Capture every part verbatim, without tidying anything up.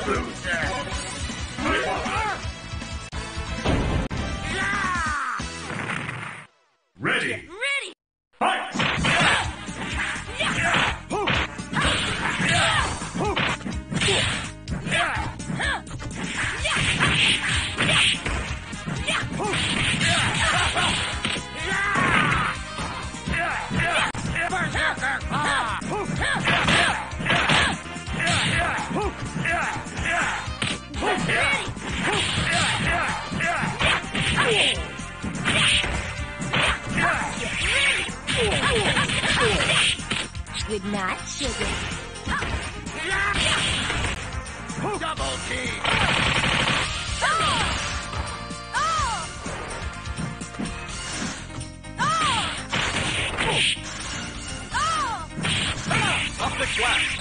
Ready! Ready! Fight! Good night, sugar. Double team! Optic blast!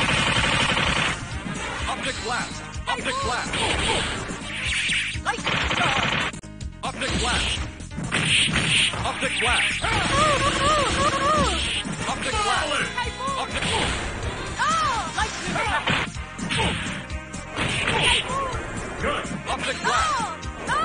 Optic blast! Optic blast! Optic blast! Optic blast! Optic blast! Optic Good! Optic blast!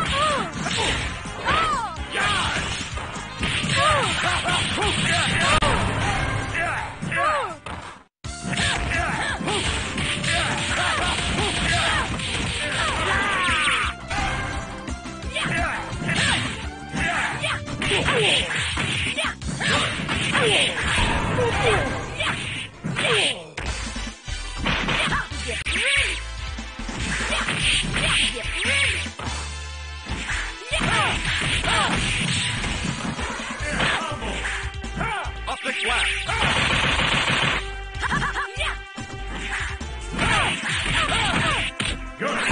Optic blast! Good!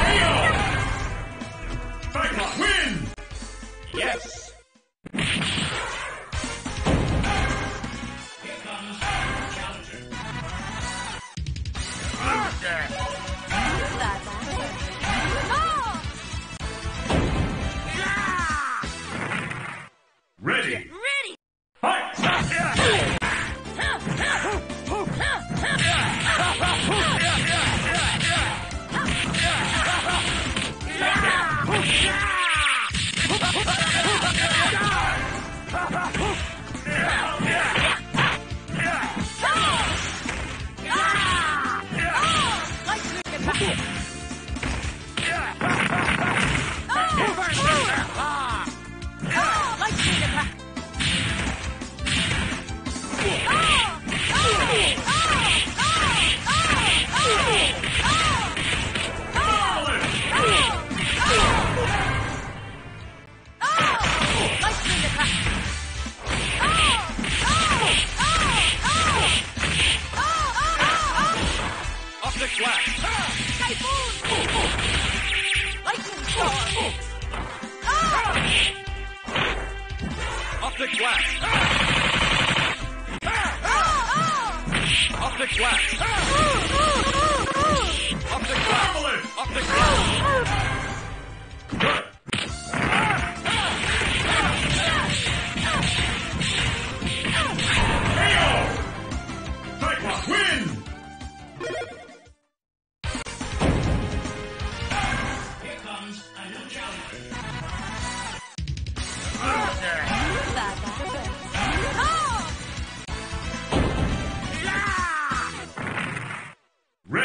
Cyclops win! Yes! Ready! Ready! Fight! Optic blast! Optic blast! Optic blast! Optic blast! Optic blast! Good! K O! Cyclops win! Here comes a new challenger. Ready!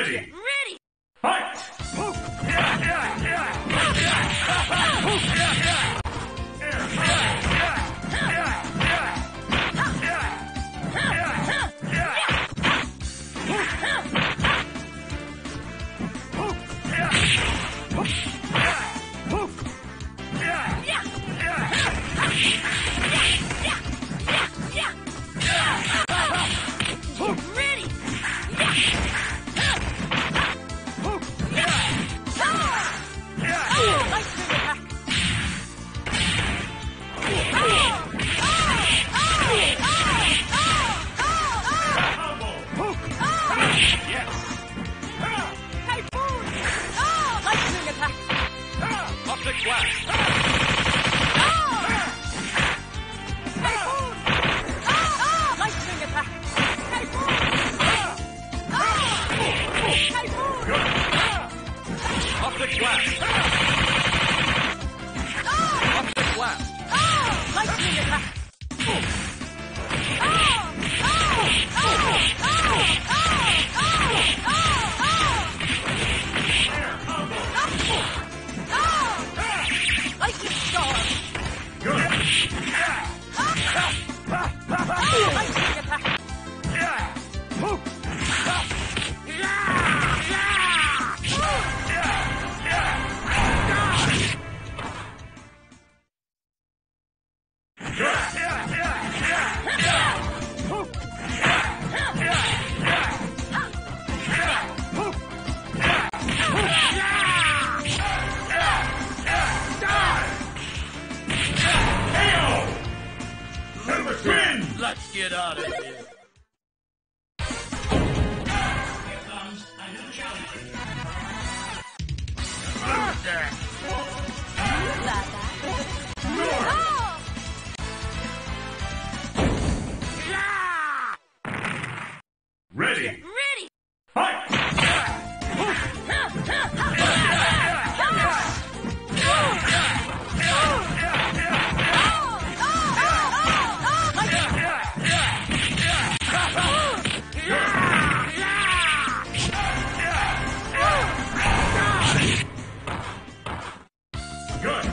Get out of here. Here comes a new challenger. Ready. Ready! Fight! Good.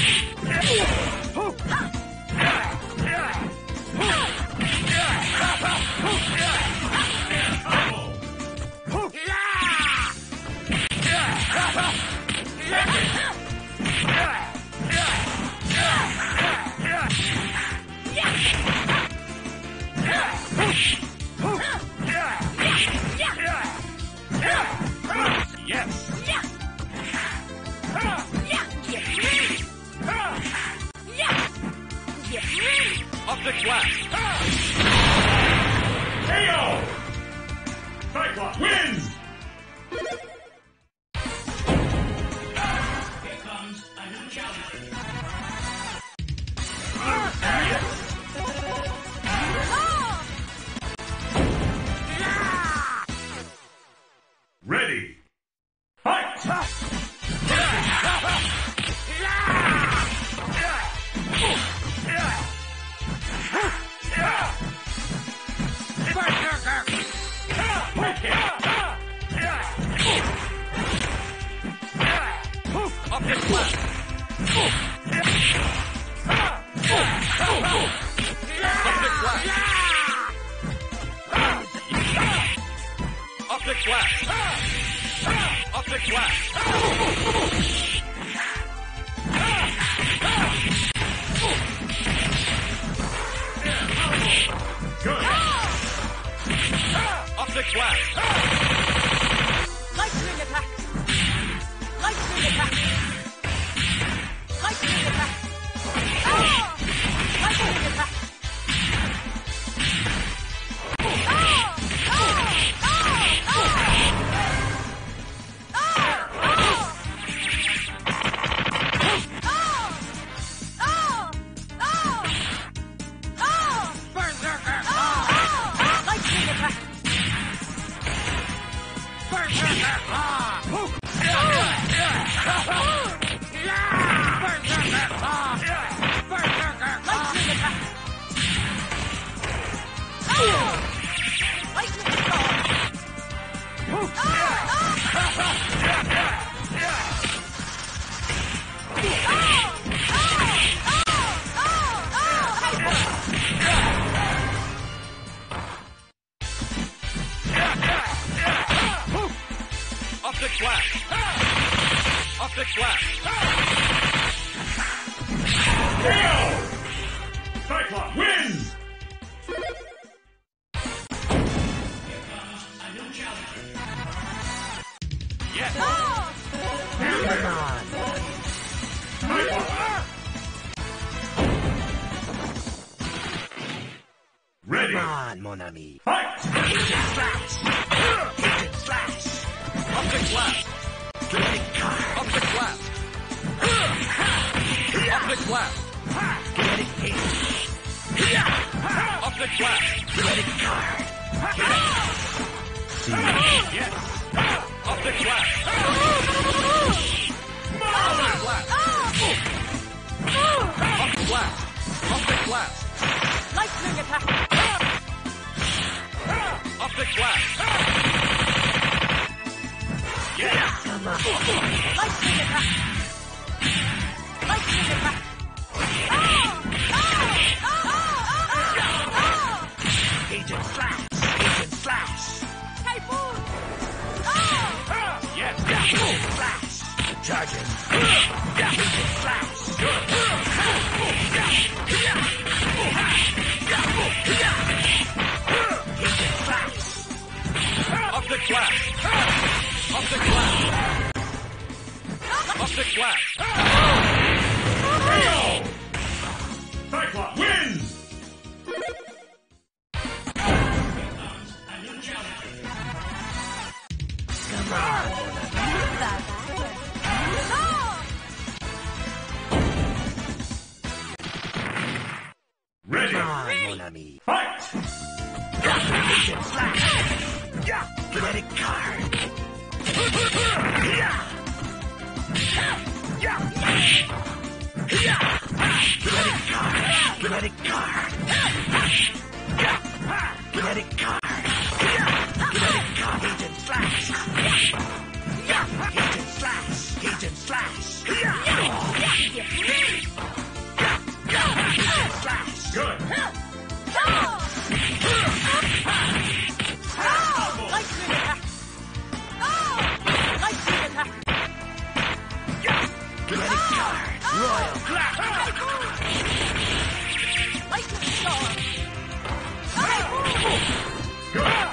Yes. Up the glass. K O! Cyclops wins! Here comes a new challenger. Ready. Fight! Up the glass. Up the glass. Up the glass. Good. Up the glass. Lightning attack! Lightning attack! Lightning attack! Ah! Lightning attack! Ah! Ah! Ah! Ah! Ah! Ah! Ah! Ah! Berserker. Ah! Lightning attack! Berserker. Lightning attack! Ah! Lightning storm! Ah! Ah! Ah! Up the glass. Up the glass. K O! Cyclops wins! Here comes a new challenger. Yes. Cyclops! Ready. Come on, mon ami. Fight! Up the glass. Up the glass. Up the glass. Up the glass. Yes. Up the glass. Up the glass. Up the glass. Up the glass. Lightning attack! Up the glass. Yes. Lightning attack! Lightning attack! Ah! Ah! Ah! Ah! Ah! Agent Slash! Agent Slash! Typhoon! Ah! Yes. Slash! Charging! Agent Slash! Agent Slash! Up the glass. Up the glass. Up the glass. K O! Cyclops wins! ami. Fight! Agent Flash. Kinetic card. Kinetic card. Kinetic card. Kinetic card. Kinetic card. Agent Flash. Agent Flash. Agent Flash. Agent Flash. Good! Lightning attack! Lightning attack! Kinetic card. Royal Clap. Lightning storm! Good!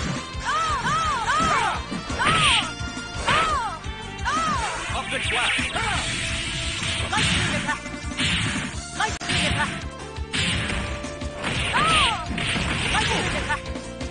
Up the clap. Lightning attack! Lightning attack! Lightning attack!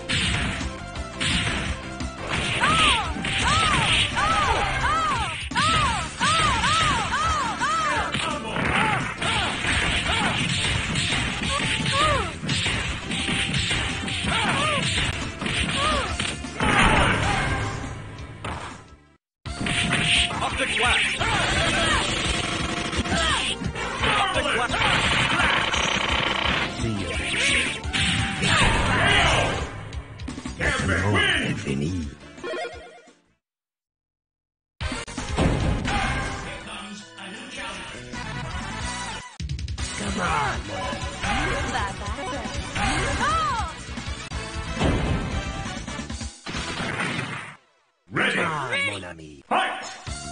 Up the clap. Up the clap. Gambit wins! Infini. Come on, Ready! come on, mon ami. Fight!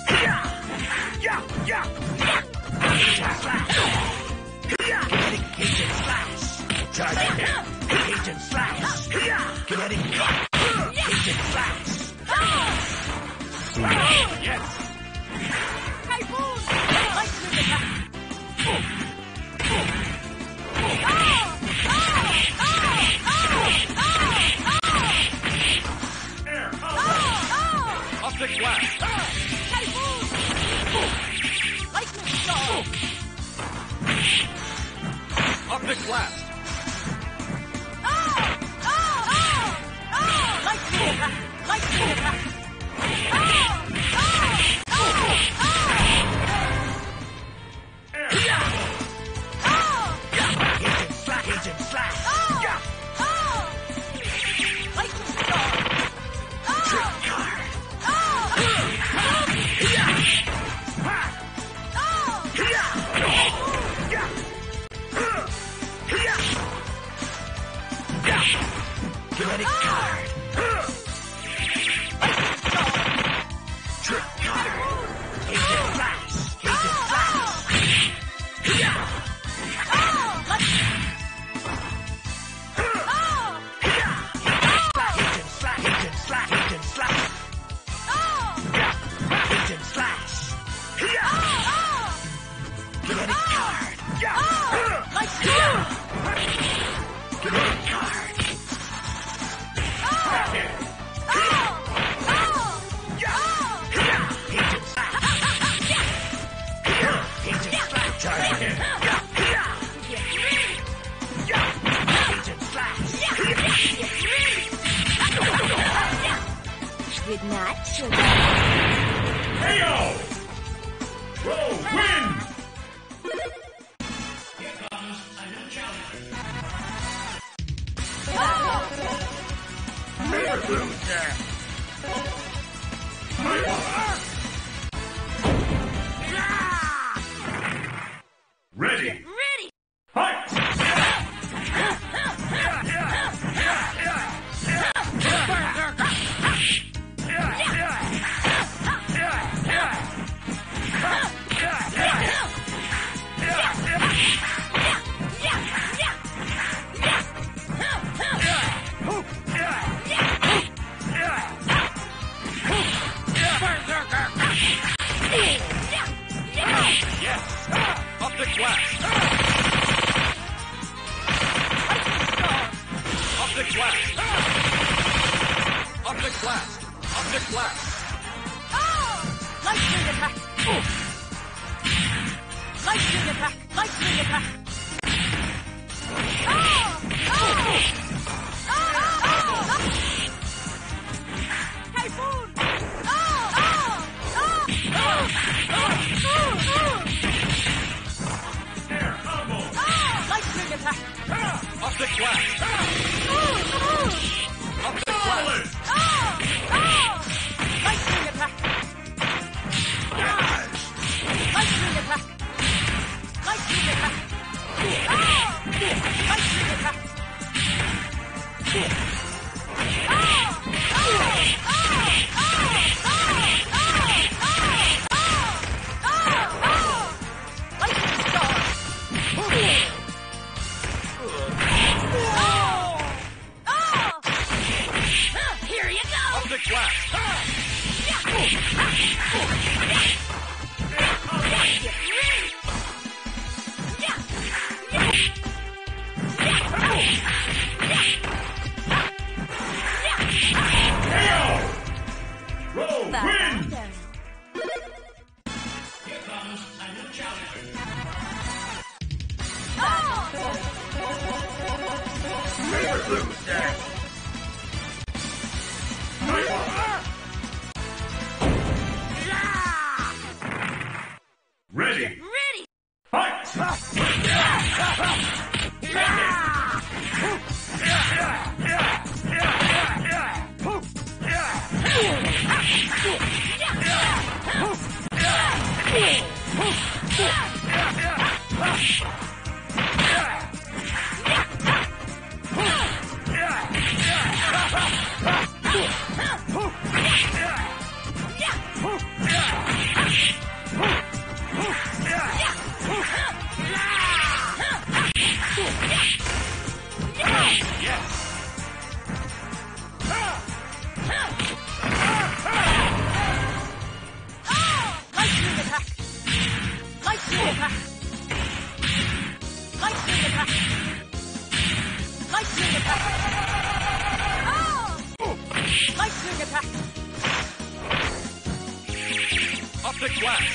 Kinetic Agent Flash. Charging. Agent Flash. Kinetic card. Agent Flash. Yes. Typhoon! Lightning attack! Air! Up the clap. Typhoon! Lightning storm! Up the clap. Lightning attack! Lightning attack! Agent Flash. Agent Flash. Lightning storm! Trick card. Kinetic card. Trick card. Agent Flash. Agent Flash. Agent Flash. Agent Flash. Agent Flash. Agent Flash. Kinetic card. Kinetic card. Agent Flash. Agent Flash. Charging. Agent Flash. With not sugar. K O! Roll wins! Ready! Ready! Fight! Up the clap. Up the clap. Up the clap. Up the clap. Lightning attack! Lightning attack! Lightning attack! Here you go! Optic blast. K O! Row wins! Here comes a new challenger. Paper Blue Stack! Ready! Ready! Fight! Lightning attack! Lightning attack! Lightning attack! Lightning attack! Oh! Lightning attack! Optic blast.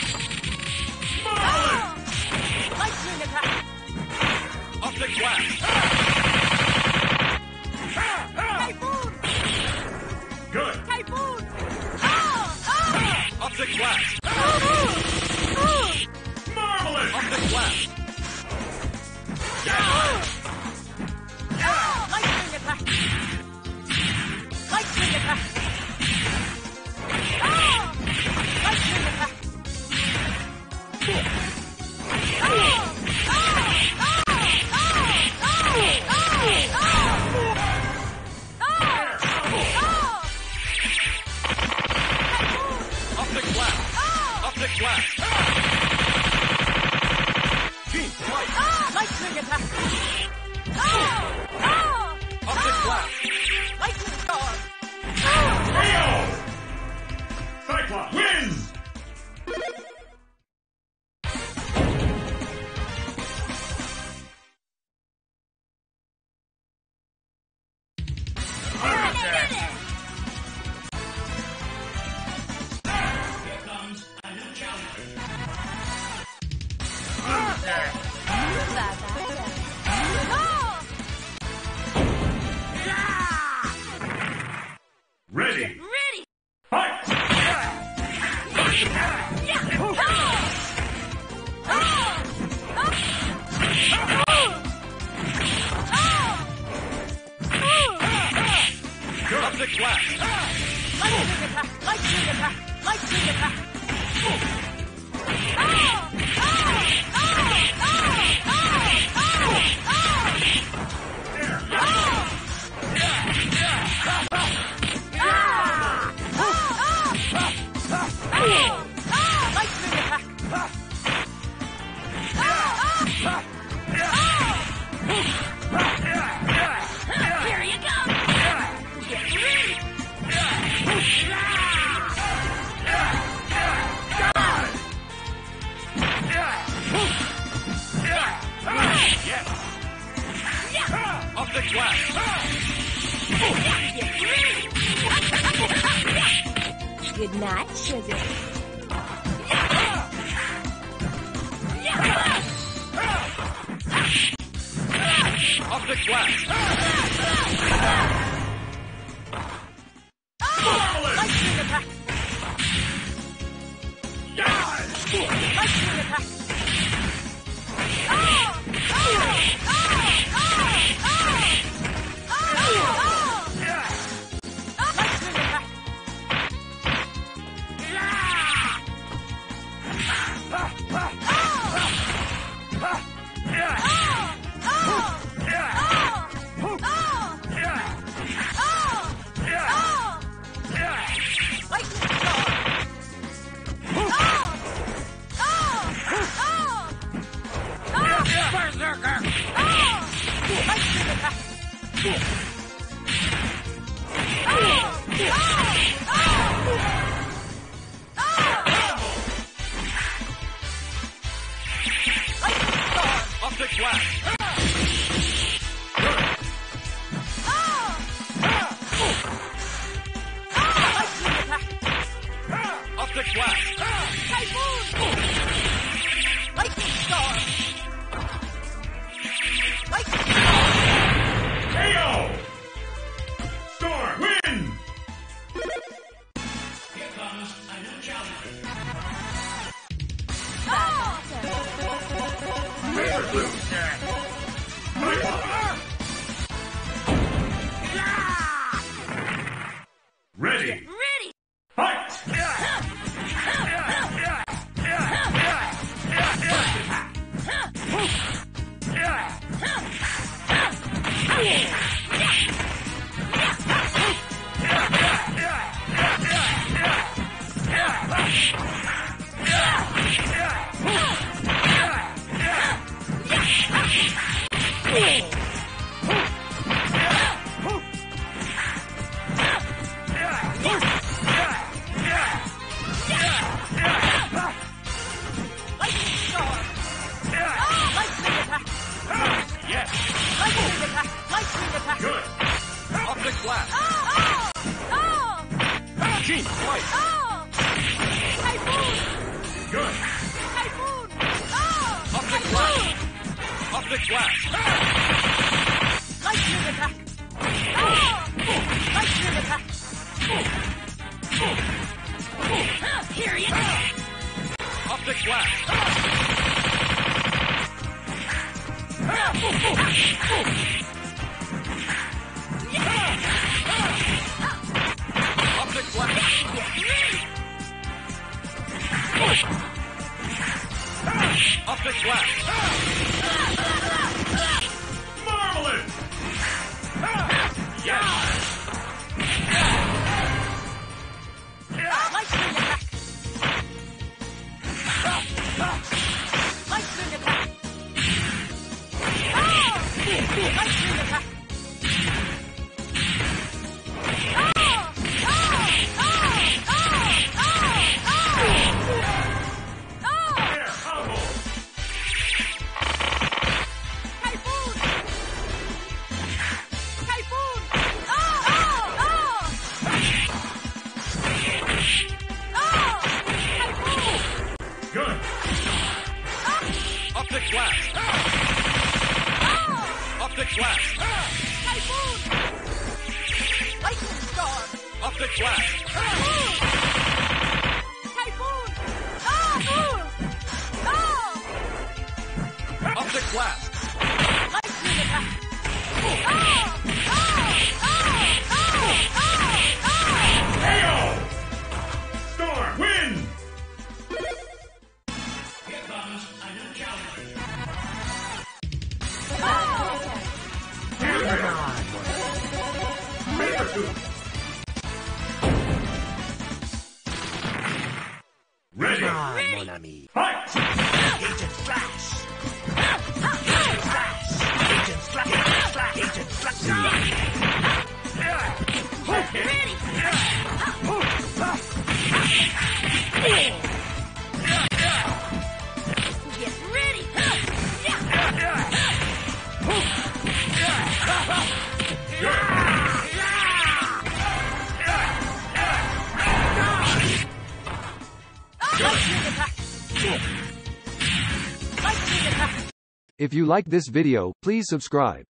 Oh! Lightning attack! Optic blast. Typhoon! Good! Typhoon! Oh! Oh! Optic blast. Oh! Marvelous! Optic blast. Lightning attack! Lightning attack! Oh! Lightning attack! Oh! Oh! Oh! Oh! Oh! Oh! Oh! Optic blast. Optic blast. Team fight. Oh! Lightning attack! Oh! Oh! Optic blast. Lightning storm! K O! Cyclops wins! Here comes a new challenger. Ready! Ready! Fight! Optic blast. Lightning attack! Lightning attack! Lightning attack! Lightning attack! Here you go! Get ready! Optic blast. Good night, sugar. Optic blast. Lightning attack! Lightning attack! Lightning attack! Oh! Optic Blast. Optic Blast. Typhoon! Lightning storm! Lightning storm! K O! Storm wins! Here comes a new challenger. Oh! Paper Blue! Cyclops! Ready! Ready! Fight! Lightning storm! Lightning attack! Yes. Lightning attack! Lightning attack! Good! Optic Blast. Oh! Oh! Gene Twice. Oh! Typhoon! Good! Typhoon! Oh! Optic Typhoon! Blast. Optic Blast. Lightning attack! Oh! Lightning attack! Here you go! Optic Blast. Optic Blast. Optic Blast. Marvelous! Yes. Lightning attack! Lightning attack! Oh! Lightning attack! Oh! Oh! Oh! Oh! Oh! Oh! Air combo! Typhoon! Typhoon! Oh! Oh! Oh! Oh! Typhoon! Good! Optic Blast. Oh! Optic Blast. Typhoon! Lightning storm! Optic Blast. Typhoon! Typhoon! Oh! Oh! Optic Blast. Lightning attack! Oh! Oh! Oh! Oh! Oh! K O! Storm wins! Here comes a new challenger. Oh! Paper Blue! Ready! Come on, mon ami. Fight! Agent Flash. Agent Flash. Agent Flash. Agent Flash. Ready! Get ready! Lightning attack! Lightning attack! If you like this video, please subscribe.